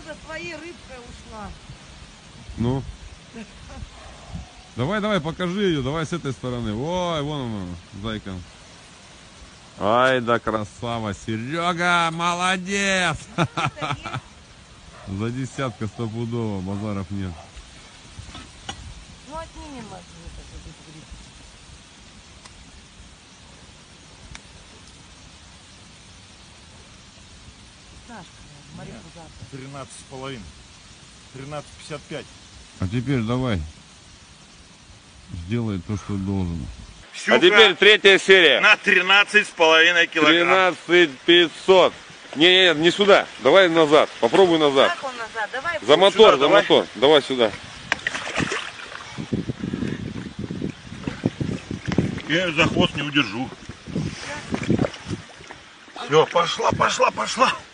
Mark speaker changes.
Speaker 1: за твоей рыбкой ушла.
Speaker 2: Ну. Давай, давай, покажи ее, давай с этой стороны. Ой, вон она, зайка. Ай да красава, Серега, молодец! За десятка стопудово, базаров нет.
Speaker 1: Ну отнимем вас. Сашка, смотри, куда
Speaker 3: 13,5. 13,55.
Speaker 2: А теперь давай. Сделай то, что должен.
Speaker 3: Щука
Speaker 4: А теперь третья серия.
Speaker 3: на 13,5 килограмм.
Speaker 4: 13500. Не сюда. Давай назад. Попробуй назад.
Speaker 1: Как он назад? Давай.
Speaker 4: За мотор,
Speaker 3: Сюда,
Speaker 4: за
Speaker 3: давай.
Speaker 4: мотор. Давай сюда.
Speaker 3: Я ее за хвост не удержу. Все, пошла, пошла, пошла.